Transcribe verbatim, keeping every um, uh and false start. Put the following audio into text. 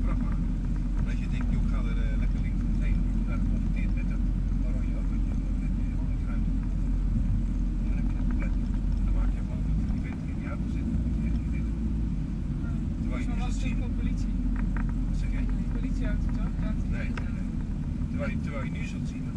vrachtwagen. Dat je denkt, joh, ik ga er uh, lekker links heen. Nou, dat confronteert met de oranje ook. Met, met die andere ruimte. Dan heb je dat probleem. Dan maak je gewoon dat je weet dat je in die auto zit. Dat je echt niet weet. Terwijl je nu zult zien. Voor politie. Wat zeg je? Politieauto toch? Nee, nee, nee. Terwijl je, terwijl je nu zult zien